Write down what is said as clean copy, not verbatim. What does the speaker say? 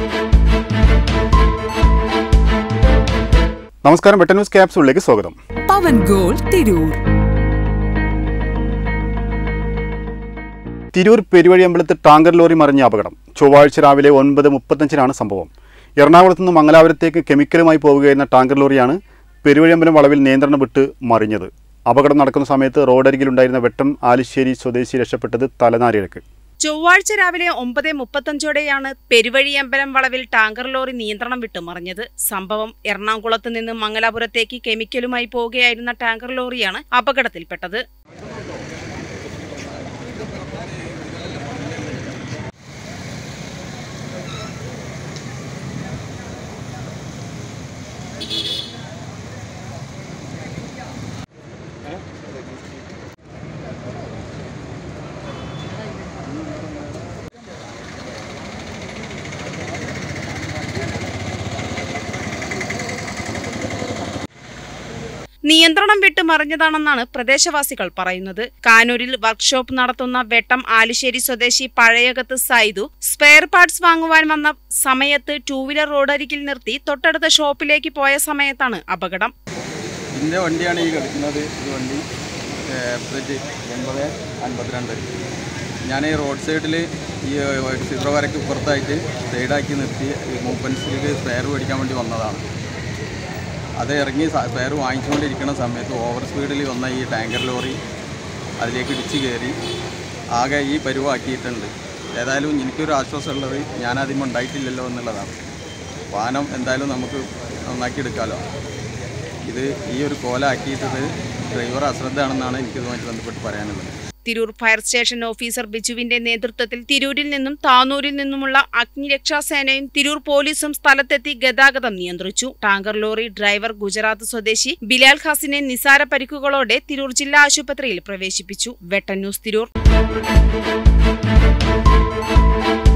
നമസ്കാരം, വെട്ടൻ ന്യൂസ് ക്യാപ്സൂളിലേക്ക് സ്വാഗതം. പവൻ ഗോൾ തിരൂർ. തിരൂർ പെരുവഴി അമ്പലത്ത് ടാങ്കർ ലോറി മറിഞ്ഞ അപകടം. ചൊവ്വാഴ്ച രാവിലെ 9:35 സംഭവം. എറണാകുളത്ത് നിന്ന് മംഗലാപുരത്തേക്ക് കെമിക്കലുമായി പോവുകയായിരുന്ന ടാങ്കർ ലോറിയാണ് പെരുവഴിയമ്പലം വളവിൽ നിയന്ത്രണം വിട്ട് മറിഞ്ഞത്. അപകടം നടക്കുന്ന സമയത്ത് റോഡരികിലുണ്ടായിരുന്ന വെട്ടം ആലിശ്ശേരി സ്വദേശി രക്ഷപ്പെട്ടത് തലനാരിഴക്ക്. ചൊവ്വാഴ്ച രാവിലെ 9:35 പെരുവഴിയമ്പലം വളവിൽ ടാങ്കർ ലോറി നിയന്ത്രണം വിട്ട് മറിഞ്ഞത്. സംഭവം എറണാകുളത്ത് നിന്ന് മംഗലാപുരത്തേക്ക് കെമിക്കലുമായി പോവുകയായിരുന്ന ടാങ്കർ ലോറിയാണ് അപകടത്തിൽപ്പെട്ടത്. നിയന്ത്രണം വിട്ട് മറിഞ്ഞതാണെന്നാണ് പ്രദേശവാസികൾ പറയുന്നത്. കാനൂരിൽ വർക്ക്ഷോപ്പ് നടത്തുന്ന വെട്ടം ആലിശ്ശേരി സ്വദേശി പഴയകത്ത് സൈദു സ്പെയർ പാർട്സ് വാങ്ങുവാൻ വന്ന സമയത്ത് 2-വീലർ റോഡരികിൽ നിർത്തി തൊട്ടടുത്ത ഷോപ്പിലേക്ക് പോയ സമയത്താണ് അപകടം. ഇതിൻ്റെ വണ്ടിയാണ് ഈ കിടക്കുന്നത്. ഈ വണ്ടി 9:52. ഞാൻ ഈ റോഡ് സൈഡിൽ ഈ സീറോ വരയ്ക്ക് പുറത്തായിട്ട് സൈഡാക്കി നിർത്തി മൂപ്പൻസിലേക്ക് സ്പെയർ മേടിക്കാൻ വേണ്ടി വന്നതാണ്. അത് ഇറങ്ങി സ്പെയർ വാങ്ങിച്ചുകൊണ്ടിരിക്കുന്ന സമയത്ത് ഓവർ സ്പീഡിൽ വന്ന ഈ ടാങ്കർ ലോറി അതിലേക്ക് ഇടിച്ച് കയറി ആകെ ഈ പരുവാക്കിയിട്ടുണ്ട്. ഏതായാലും എനിക്കൊരു ആശ്വാസമുള്ളത് ഞാനതിന് ഉണ്ടായിട്ടില്ലല്ലോ എന്നുള്ളതാണ്. വാഹനം എന്തായാലും നമുക്ക് നന്നാക്കിയെടുക്കാമല്ലോ. ഇത് ഈ ഒരു കോലാക്കിയിട്ടത് ഡ്രൈവർ അശ്രദ്ധയാണെന്നാണ് എനിക്കിതുമായിട്ട് ബന്ധപ്പെട്ട് പറയാനുള്ളത്. തിരൂർ ഫയർ സ്റ്റേഷൻ ഓഫീസർ ബിജുവിന്റെ നേതൃത്വത്തിൽ തിരൂരിൽ നിന്നും താനൂരിൽ നിന്നുമുള്ള അഗ്നിരക്ഷാസേനയും തിരൂർ പോലീസും സ്ഥലത്തെത്തി ഗതാഗതം നിയന്ത്രിച്ചു. ടാങ്കർ ലോറി ഡ്രൈവർ ഗുജറാത്ത് സ്വദേശി ബിലാൽ ഖാസിനെ നിസാര പരിക്കുകളോടെ തിരൂർ ജില്ലാ ആശുപത്രിയിൽ പ്രവേശിപ്പിച്ചു. വെട്ടൻ ന്യൂസ് തിരൂർ.